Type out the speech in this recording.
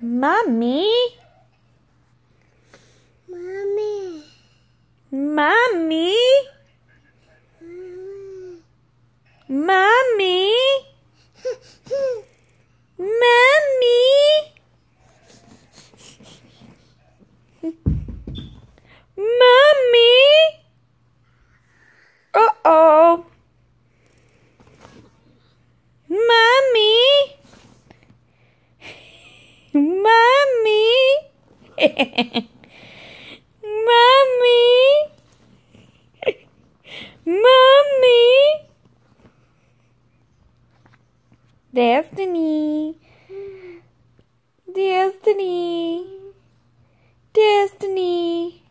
Mommy? Mommy. Mommy? Mommy? Mommy? Mommy? Uh-oh. Mommy? Mommy? Mommy? Mommy? Destiny. Destiny. Destiny.